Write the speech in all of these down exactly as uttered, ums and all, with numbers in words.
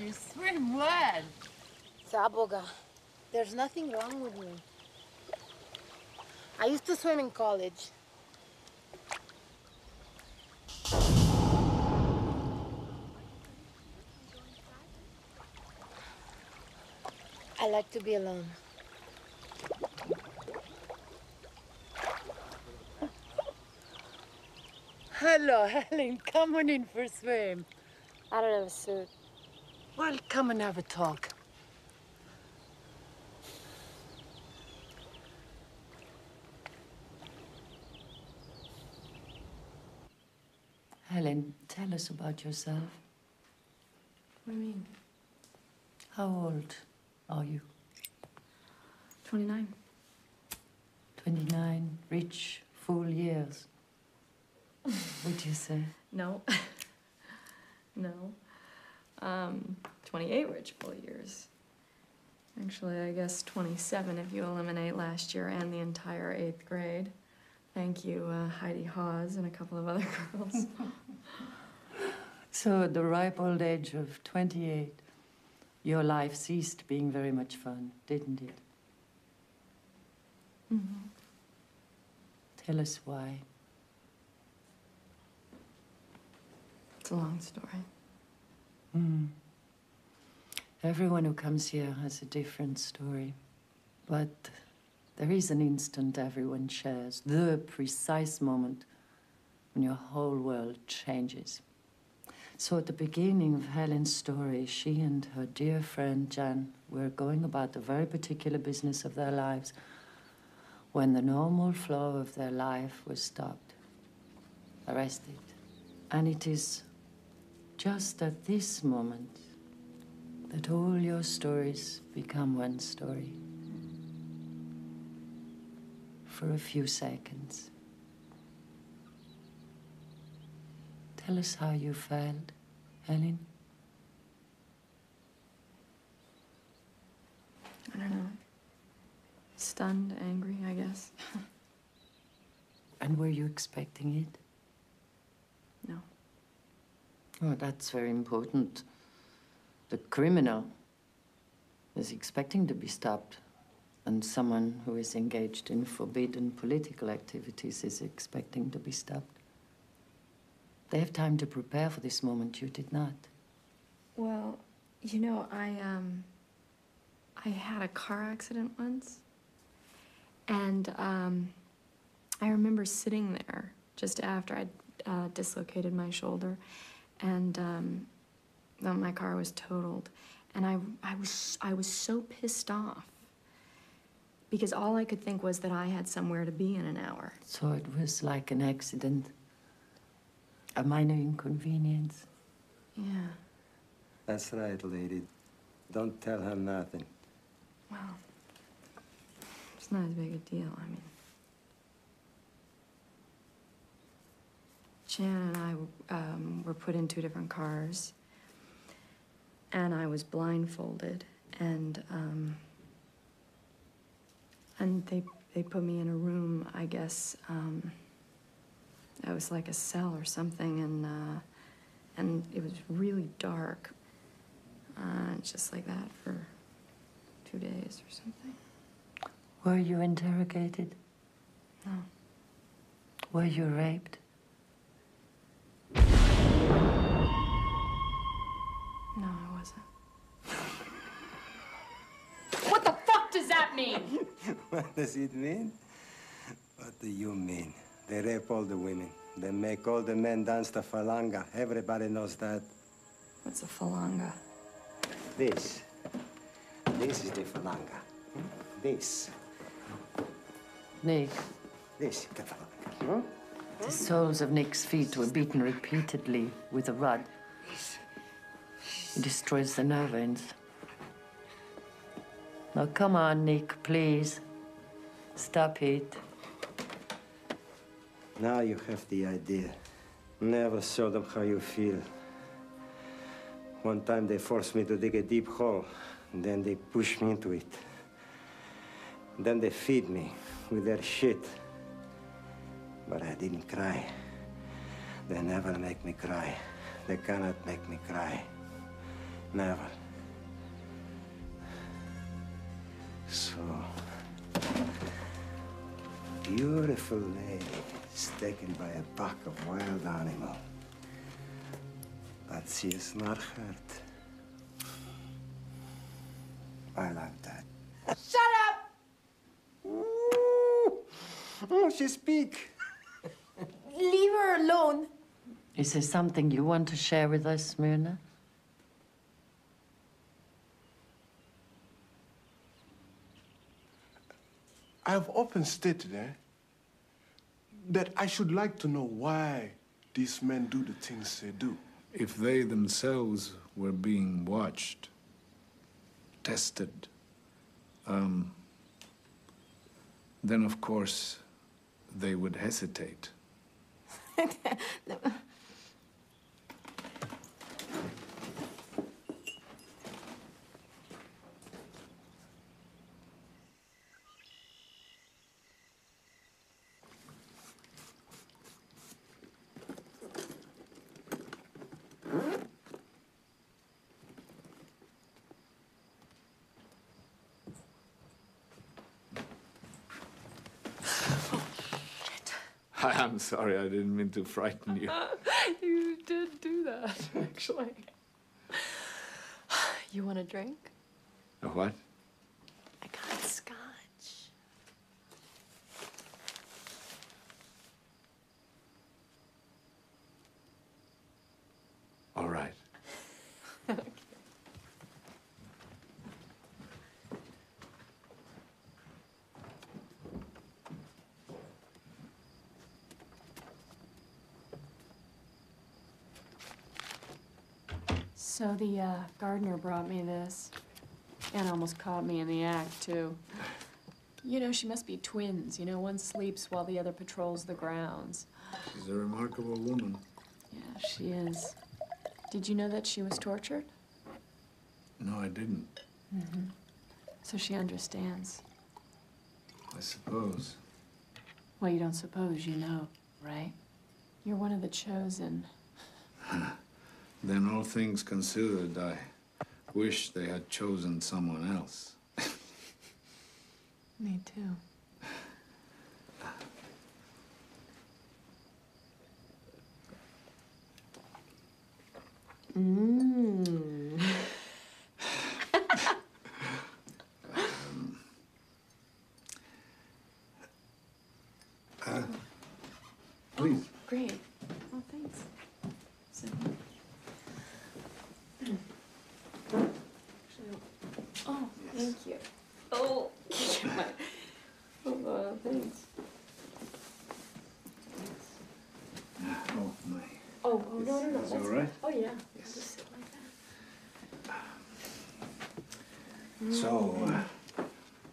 you swim well. Saboga, there's nothing wrong with me. I used to swim in college. I like to be alone. Hello, Helen. Come on in for a swim. I don't have a suit. Well, come and have a talk. Helen, tell us about yourself. What do you mean? How old are you? twenty-nine. twenty-nine, rich, full years. Would you say? No. No. Um, twenty-eight rich full years. Actually, I guess twenty-seven if you eliminate last year and the entire eighth grade. Thank you, uh, Heidi Hawes and a couple of other girls. So at the ripe old age of twenty-eight, your life ceased being very much fun, didn't it? Mm-hmm. Tell us why. It's a long story. Mm. Everyone who comes here has a different story. But there is an instant everyone shares, the precise moment when your whole world changes. So at the beginning of Helen's story, she and her dear friend Jan were going about the very particular business of their lives when the normal flow of their life was stopped, arrested. And it is just at this moment that all your stories become one story. For a few seconds. Tell us how you felt, Helen. I don't know. Stunned, angry, I guess. And were you expecting it? No. Oh, that's very important. The criminal is expecting to be stopped, and someone who is engaged in forbidden political activities is expecting to be stopped. They have time to prepare for this moment. You did not. Well, you know, I, um, I had a car accident once. And, um, I remember sitting there just after I'd uh, dislocated my shoulder. And, um, well, my car was totaled. And I, I was, I was so pissed off. Because all I could think was that I had somewhere to be in an hour. So it was like an accident. A minor inconvenience. Yeah. That's right, lady. Don't tell her nothing. Well, it's not as big a deal, I mean. Jan and I um, were put in two different cars. And I was blindfolded. And, um, and they, they put me in a room, I guess, um, it was like a cell or something, and uh, and it was really dark. Uh, just like that for two days or something. Were you interrogated? No. Were you raped? No, I wasn't. What the fuck does that mean? What does it mean? What do you mean? They rape all the women. They make all the men dance the falanga. Everybody knows that. What's a falanga? This. This is the falanga. This. Nick. This is the falanga. Huh? The soles of Nick's feet were beaten repeatedly with a rod. It destroys the nerve ends. Now, come on, Nick, please. Stop it. Now you have the idea. Never show them how you feel. One time they forced me to dig a deep hole, and then they pushed me into it. Then they feed me with their shit. But I didn't cry. They never make me cry. They cannot make me cry. Never. So, beautiful lady is taken by a pack of wild animal. But she is not hurt. I like that. Shut up! Ooh. Oh, she speak. Leave her alone. Is there something you want to share with us, Myrna? I have often stated eh, that I should like to know why these men do the things they do. If they themselves were being watched, tested, um, then of course they would hesitate. I'm sorry, I didn't mean to frighten you. You did do that, actually. You want a drink? A what? I got scotch. All right. Okay. So the uh, gardener brought me this, and almost caught me in the act, too. You know, she must be twins. You know, one sleeps while the other patrols the grounds. She's a remarkable woman. Yeah, she is. Did you know that she was tortured? No, I didn't. Mm-hmm. So she understands. I suppose. Well, you don't suppose, you know, right? You're one of the chosen. Then, all things considered, I wish they had chosen someone else. Me too. Mmm. um, uh, please. Oh, great. Oh, thanks. So, oh, thank you. Oh, my. Oh, uh, thanks. Oh, my. Oh, oh, no, no, no. Is That's all right? Oh, yeah. Yes. I'll just sit like that. So, uh,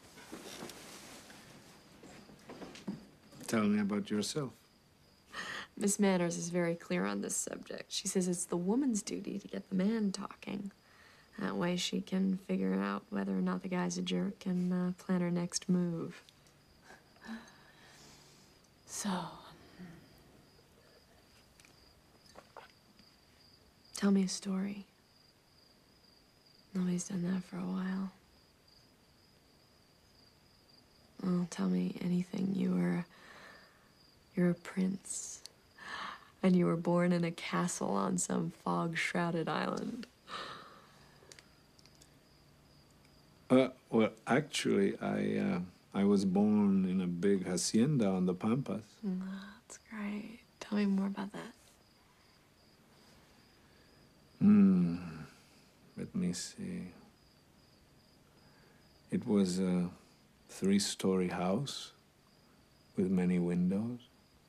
tell me about yourself. Miss Manners is very clear on this subject. She says it's the woman's duty to get the man talking. That way she can figure out whether or not the guy's a jerk and uh, plan her next move. So, tell me a story. Nobody's done that for a while. Well, tell me anything. You were, you're a prince. And you were born in a castle on some fog-shrouded island. Uh, well, actually, I, uh, I was born in a big hacienda on the Pampas. Mm, that's great. Tell me more about that. Hmm. Let me see. It was a three-story house with many windows.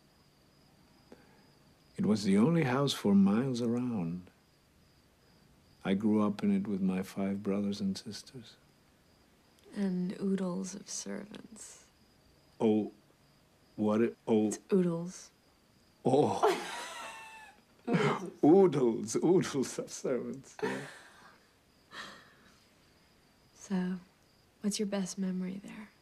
It was the only house for miles around. I grew up in it with my five brothers and sisters. And oodles of servants. Oh, what it, oh. It's oodles. Oh. Oodles, oodles of servants, yeah. So, what's your best memory there?